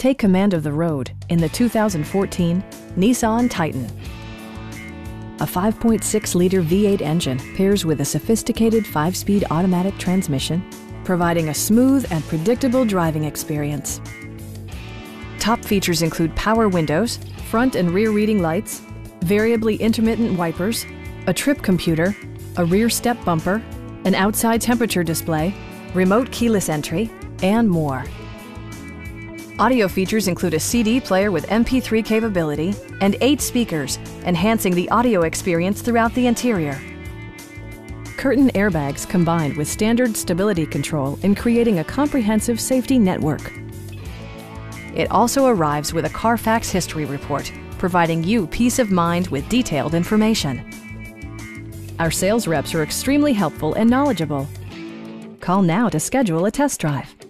Take command of the road in the 2014 Nissan Titan. A 5.6-liter V8 engine pairs with a sophisticated 5-speed automatic transmission, providing a smooth and predictable driving experience. Top features include power windows, front and rear reading lights, variably intermittent wipers, a trip computer, a rear step bumper, an outside temperature display, remote keyless entry, and more. Audio features include a CD player with MP3 capability and 8 speakers, enhancing the audio experience throughout the interior. Curtain airbags combined with standard stability control in creating a comprehensive safety network. It also arrives with a Carfax history report, providing you peace of mind with detailed information. Our sales reps are extremely helpful and knowledgeable. Call now to schedule a test drive.